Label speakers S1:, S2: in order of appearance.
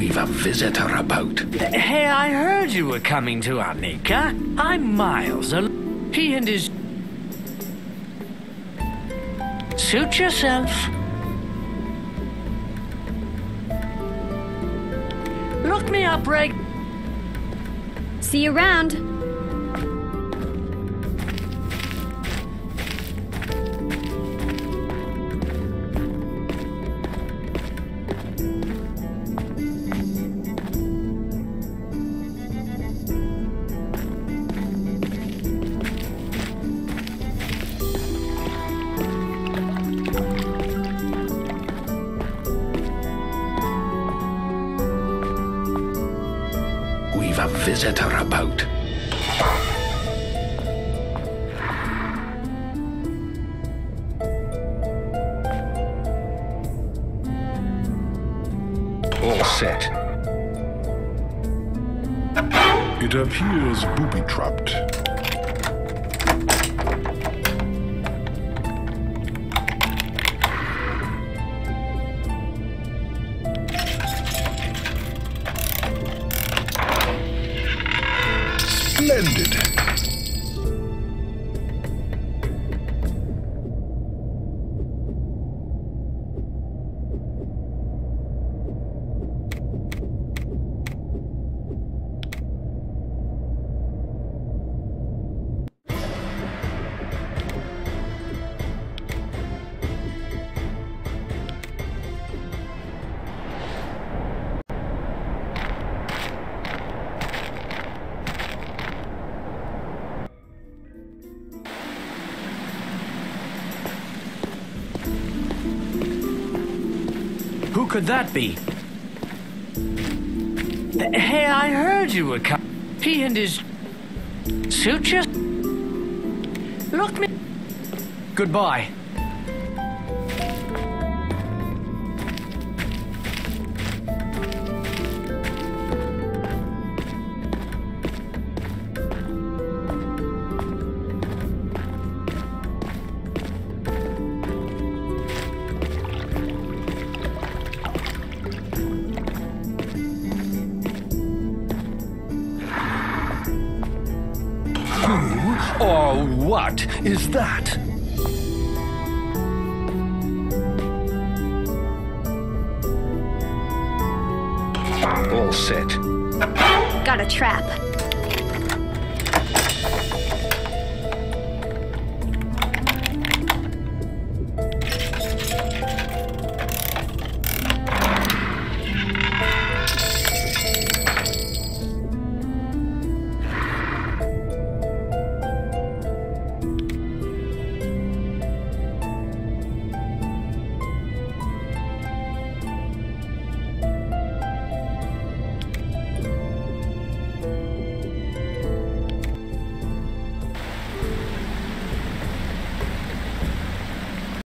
S1: We've a visitor about.
S2: Hey, I heard you were coming to Arnika. I'm Miles. He and his... Suit yourself. Look me up, Reg.
S3: See you around.
S1: We've a visitor about. All set.
S4: It appears booby-trapped. Splendid.
S2: Who could that be? Hey, I heard you were coming. He and his... Suit you? Look me... Goodbye.
S1: Or what is that? All set.
S3: Got a trap.